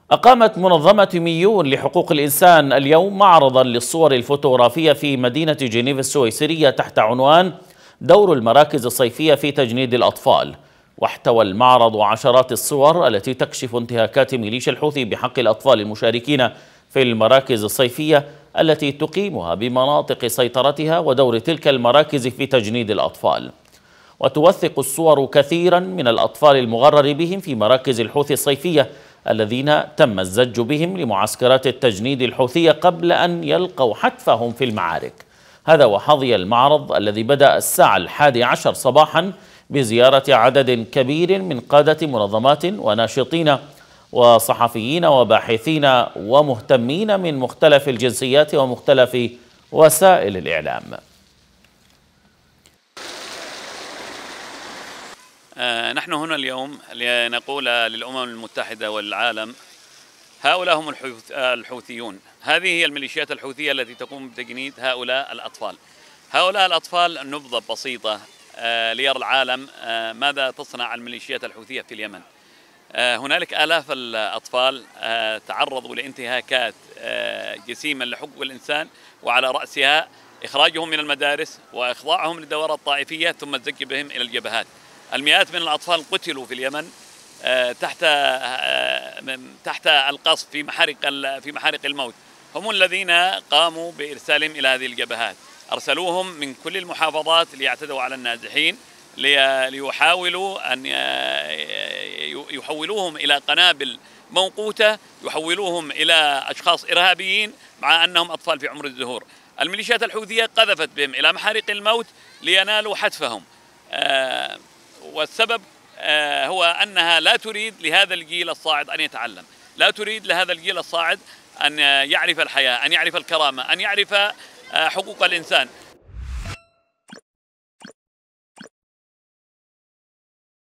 أقامت منظمة ميون لحقوق الإنسان اليوم معرضا للصور الفوتوغرافية في مدينة جنيف السويسرية تحت عنوان دور المراكز الصيفية في تجنيد الأطفال. واحتوى المعرض عشرات الصور التي تكشف انتهاكات ميليشيا الحوثي بحق الأطفال المشاركين في المراكز الصيفية التي تقيمها بمناطق سيطرتها ودور تلك المراكز في تجنيد الأطفال. وتوثق الصور كثيرا من الأطفال المغرر بهم في مراكز الحوثي الصيفية الذين تم الزج بهم لمعسكرات التجنيد الحوثية قبل أن يلقوا حتفهم في المعارك. هذا وحظي المعرض الذي بدأ الساعة 11 صباحا بزيارة عدد كبير من قادة منظمات وناشطين وصحفيين وباحثين ومهتمين من مختلف الجنسيات ومختلف وسائل الإعلام. نحن هنا اليوم لنقول للأمم المتحدة والعالم هؤلاء هم الحوثيون. هذه هي الميليشيات الحوثية التي تقوم بتجنيد هؤلاء الأطفال. هؤلاء الأطفال نبذة بسيطة ليرى العالم ماذا تصنع الميليشيات الحوثية في اليمن. هنالك آلاف الأطفال تعرضوا لانتهاكات جسيمة لحقوق الإنسان، وعلى رأسها إخراجهم من المدارس وإخضاعهم للدورة الطائفية ثم الزج بهم إلى الجبهات. المئات من الأطفال قتلوا في اليمن تحت القصف في محارق الموت. هم الذين قاموا بإرسالهم إلى هذه الجبهات، أرسلوهم من كل المحافظات ليعتدوا على النازحين، ليحاولوا أن يحولوهم إلى قنابل موقوتة، يحولوهم إلى أشخاص إرهابيين مع أنهم أطفال في عمر الزهور. الميليشيات الحوثية قذفت بهم إلى محارق الموت لينالوا حتفهم، والسبب هو أنها لا تريد لهذا الجيل الصاعد أن يتعلم، لا تريد لهذا الجيل الصاعد أن يعرف الحياة، أن يعرف الكرامة، أن يعرف حقوق الإنسان.